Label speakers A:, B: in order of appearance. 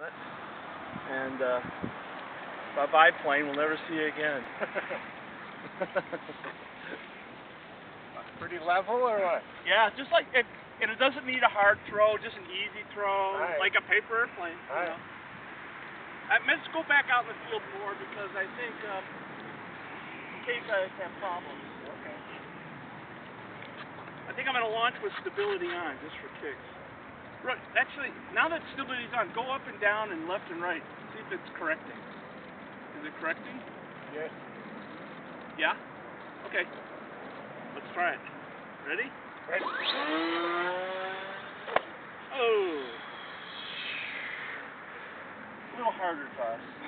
A: And bye-bye plane, we'll never see you again.
B: Pretty level or what?
A: Yeah, just like it, and it doesn't need a hard throw, just an easy throw,
B: Right.
A: like a paper airplane.
B: Right.
A: You know? I meant to go back out in the field more because I think in case I have problems.
B: Okay.
A: I think I'm going to launch with stability on, just for kicks. Right, actually, now that stability's on, go up and down and left and right. See if it's correcting. Is it correcting?
B: Yes.
A: Yeah? Okay. Let's try it. Ready?
B: Ready.
A: Oh. A little harder, Toss.